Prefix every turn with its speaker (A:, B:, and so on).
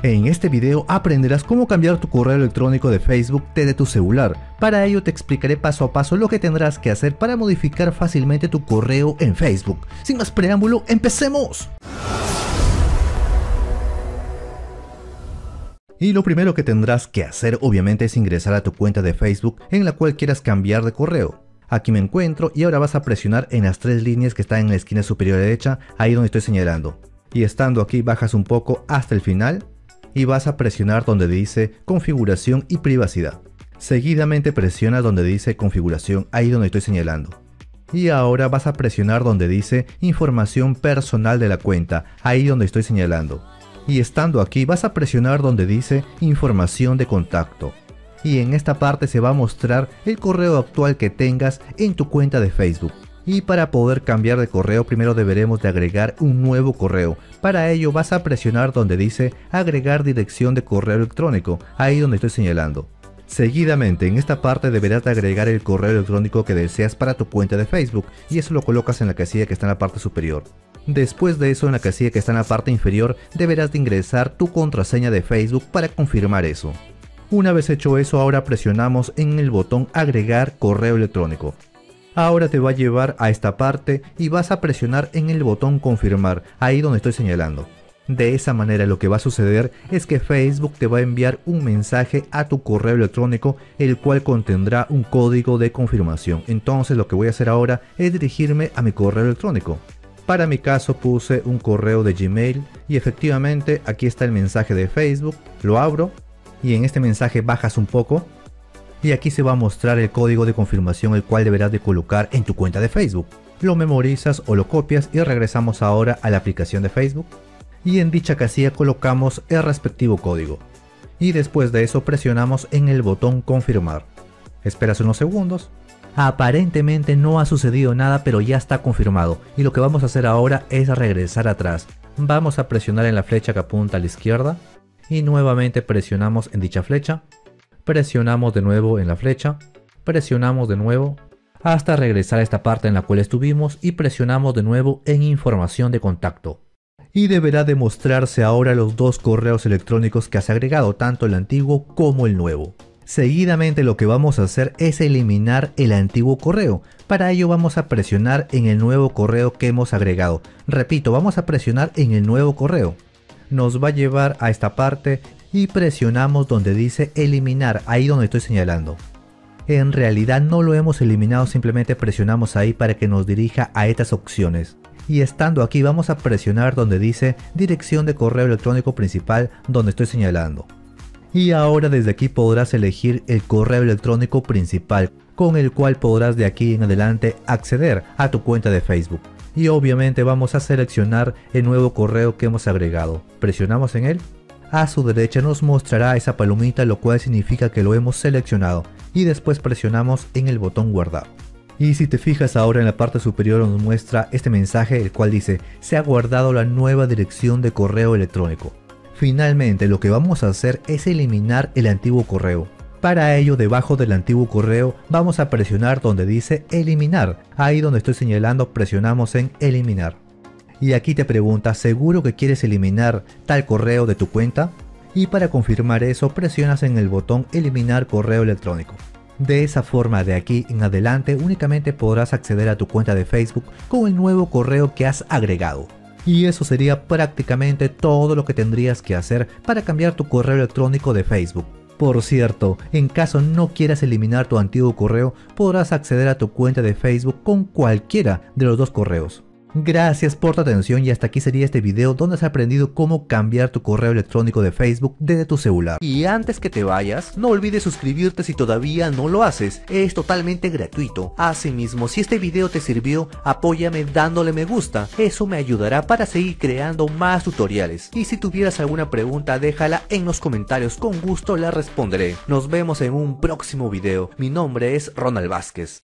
A: En este video aprenderás cómo cambiar tu correo electrónico de Facebook desde tu celular. Para ello te explicaré paso a paso lo que tendrás que hacer para modificar fácilmente tu correo en Facebook. Sin más preámbulo, ¡empecemos! Y lo primero que tendrás que hacer obviamente es ingresar a tu cuenta de Facebook en la cual quieras cambiar de correo. Aquí me encuentro y ahora vas a presionar en las tres líneas que están en la esquina superior derecha, ahí donde estoy señalando. Y estando aquí bajas un poco hasta el final y vas a presionar donde dice configuración y privacidad. Seguidamente presiona donde dice configuración, ahí donde estoy señalando. Y ahora vas a presionar donde dice información personal de la cuenta, ahí donde estoy señalando. Y estando aquí vas a presionar donde dice información de contacto. Y en esta parte se va a mostrar el correo actual que tengas en tu cuenta de Facebook. Y para poder cambiar de correo primero deberemos de agregar un nuevo correo. Para ello vas a presionar donde dice agregar dirección de correo electrónico, ahí donde estoy señalando. Seguidamente en esta parte deberás de agregar el correo electrónico que deseas para tu cuenta de Facebook y eso lo colocas en la casilla que está en la parte superior. Después de eso en la casilla que está en la parte inferior deberás de ingresar tu contraseña de Facebook para confirmar eso. Una vez hecho eso ahora presionamos en el botón agregar correo electrónico. Ahora te va a llevar a esta parte y vas a presionar en el botón confirmar, ahí donde estoy señalando. De esa manera lo que va a suceder es que Facebook te va a enviar un mensaje a tu correo electrónico el cual contendrá un código de confirmación. Entonces lo que voy a hacer ahora es dirigirme a mi correo electrónico. Para mi caso puse un correo de Gmail y efectivamente aquí está el mensaje de Facebook, lo abro y en este mensaje bajas un poco. Y aquí se va a mostrar el código de confirmación el cual deberás de colocar en tu cuenta de Facebook. Lo memorizas o lo copias y regresamos ahora a la aplicación de Facebook. Y en dicha casilla colocamos el respectivo código. Y después de eso presionamos en el botón confirmar. Esperas unos segundos. Aparentemente no ha sucedido nada pero ya está confirmado. Y lo que vamos a hacer ahora es regresar atrás. Vamos a presionar en la flecha que apunta a la izquierda. Y nuevamente presionamos en dicha flecha. Presionamos de nuevo en la flecha, presionamos de nuevo hasta regresar a esta parte en la cual estuvimos y presionamos de nuevo en información de contacto. Y deberá de mostrarse ahora los dos correos electrónicos que has agregado, tanto el antiguo como el nuevo. Seguidamente lo que vamos a hacer es eliminar el antiguo correo. Para ello vamos a presionar en el nuevo correo que hemos agregado. Repito, vamos a presionar en el nuevo correo. Nos va a llevar a esta parte y presionamos donde dice eliminar, ahí donde estoy señalando. En realidad no lo hemos eliminado, simplemente presionamos ahí para que nos dirija a estas opciones. Y estando aquí vamos a presionar donde dice dirección de correo electrónico principal, donde estoy señalando. Y ahora desde aquí podrás elegir el correo electrónico principal, con el cual podrás de aquí en adelante acceder a tu cuenta de Facebook. Y obviamente vamos a seleccionar el nuevo correo que hemos agregado. Presionamos en él. A su derecha nos mostrará esa palomita, lo cual significa que lo hemos seleccionado. Y después presionamos en el botón guardar. Y si te fijas ahora en la parte superior nos muestra este mensaje el cual dice se ha guardado la nueva dirección de correo electrónico. Finalmente lo que vamos a hacer es eliminar el antiguo correo. Para ello debajo del antiguo correo vamos a presionar donde dice eliminar. Ahí donde estoy señalando presionamos en eliminar. Y aquí te pregunta, ¿seguro que quieres eliminar tal correo de tu cuenta? Y para confirmar eso presionas en el botón eliminar correo electrónico. De esa forma de aquí en adelante únicamente podrás acceder a tu cuenta de Facebook con el nuevo correo que has agregado. Y eso sería prácticamente todo lo que tendrías que hacer para cambiar tu correo electrónico de Facebook. Por cierto, en caso no quieras eliminar tu antiguo correo, podrás acceder a tu cuenta de Facebook con cualquiera de los dos correos. Gracias por tu atención y hasta aquí sería este video donde has aprendido cómo cambiar tu correo electrónico de Facebook desde tu celular. Y antes que te vayas, no olvides suscribirte si todavía no lo haces, es totalmente gratuito. Asimismo, si este video te sirvió, apóyame dándole me gusta, eso me ayudará para seguir creando más tutoriales. Y si tuvieras alguna pregunta déjala en los comentarios, con gusto la responderé. Nos vemos en un próximo video, mi nombre es Ronald Vázquez.